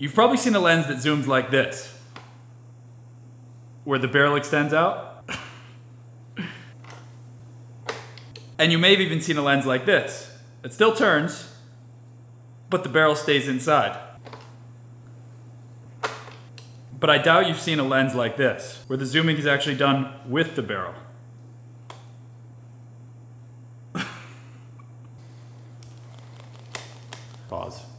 You've probably seen a lens that zooms like this, where the barrel extends out. And you may have even seen a lens like this. It still turns, but the barrel stays inside. But I doubt you've seen a lens like this, where the zooming is actually done with the barrel. Pause.